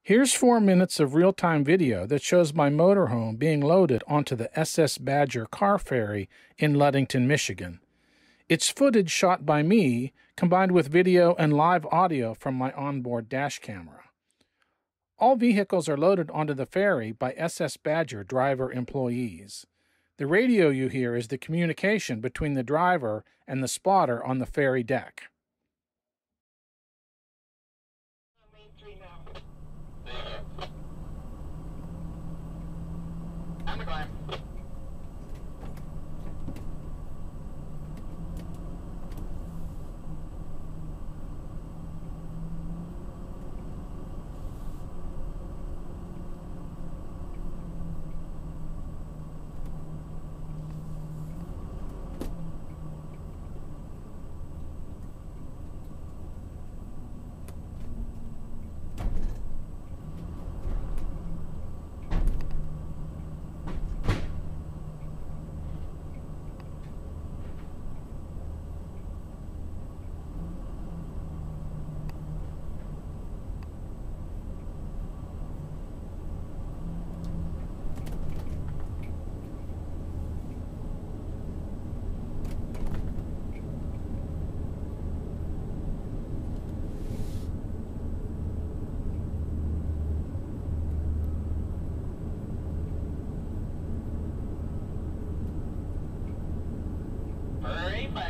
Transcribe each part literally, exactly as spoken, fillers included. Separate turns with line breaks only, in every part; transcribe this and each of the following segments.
Here's four minutes of real-time video that shows my motorhome being loaded onto the S S Badger car ferry in Ludington, Michigan. It's footage shot by me, combined with video and live audio from my onboard dash camera. All vehicles are loaded onto the ferry by S S Badger driver employees. The radio you hear is the communication between the driver and the spotter on the ferry deck.
On the climb. Hurry back.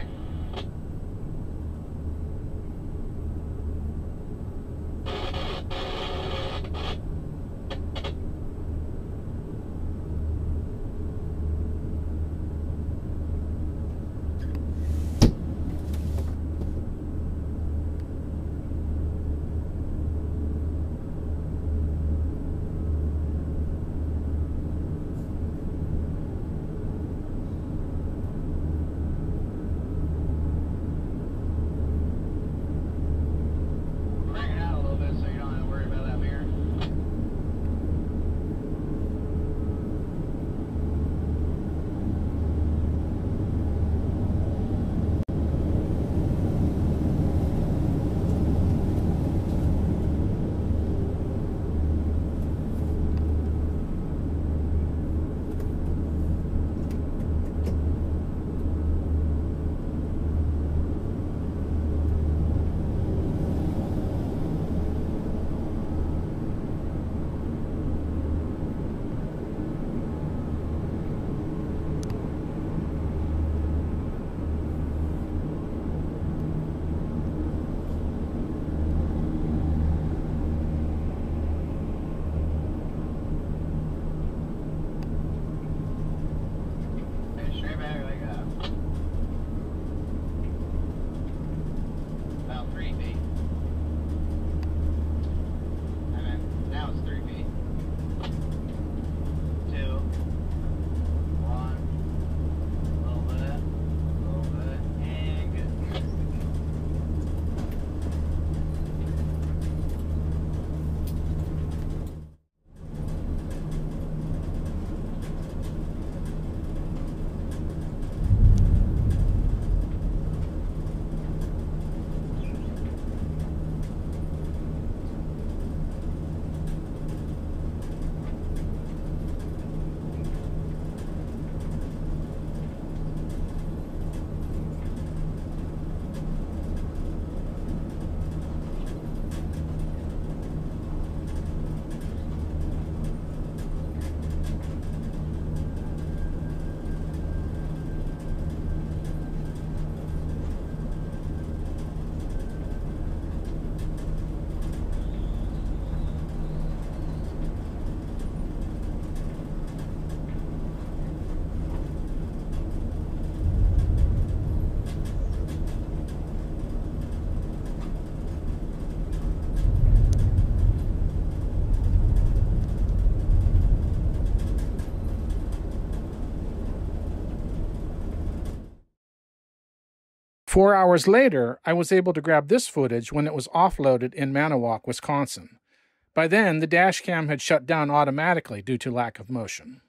Four hours later, I was able to grab this footage when it was offloaded in Manawak, Wisconsin. By then, the dash cam had shut down automatically due to lack of motion.